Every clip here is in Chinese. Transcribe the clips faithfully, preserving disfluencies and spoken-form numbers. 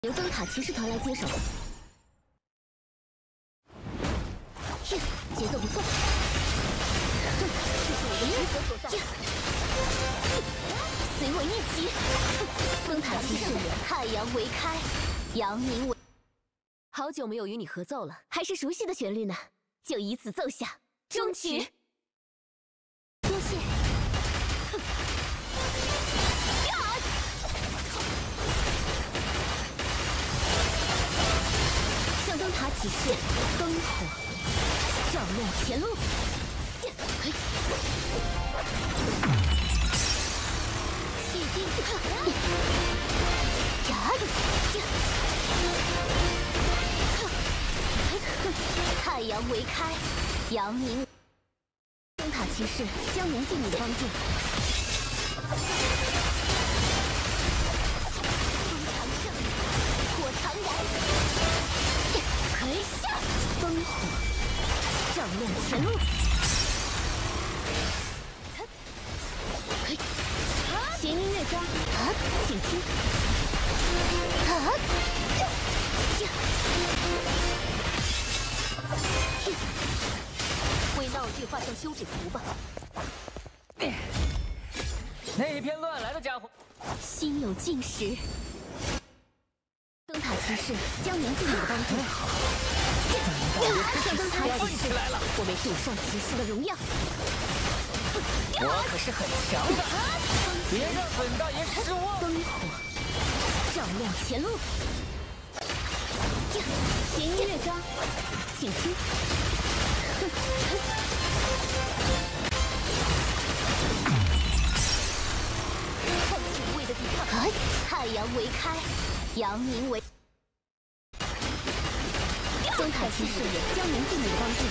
由灯塔骑士团来接手。哼，节奏不错。哼，这是我的职责所在。随我一起。灯塔骑士，太阳为开，阳明为。好久没有与你合奏了，还是熟悉的旋律呢，就以此奏响。终曲。多谢。哼。 灯塔启示，灯火照亮前路。气定，太阳为开，阳明。灯塔骑士将铭记你的帮助。风长盛，火长燃。 回下，烽火照亮前路。弦音乐章，请听。为闹剧画上休止符吧。 那片乱来的家伙， 心有尽时。 灯塔骑士将铭记你的帮助。向灯塔骑士来了，我为主上骑士的荣耀。 我可是很强的，别让本大爷失望。 烽火照亮前路。弦音乐章，请听。放弃无谓的抵抗。太阳为开。 阳明为灯塔骑士将铭记你的帮助。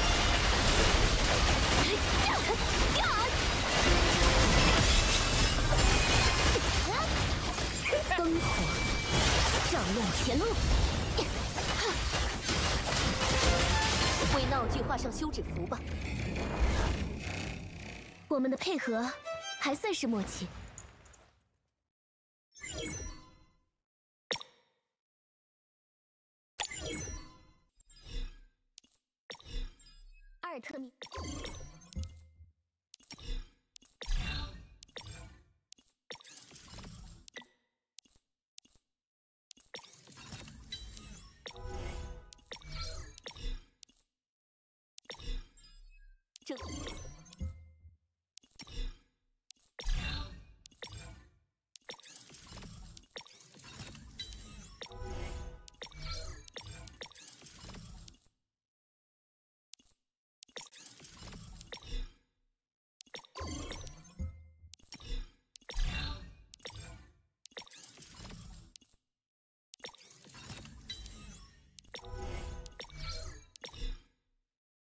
烽火照亮前路。为闹剧画上休止符吧。我们的配合还算是默契。 阿尔特密。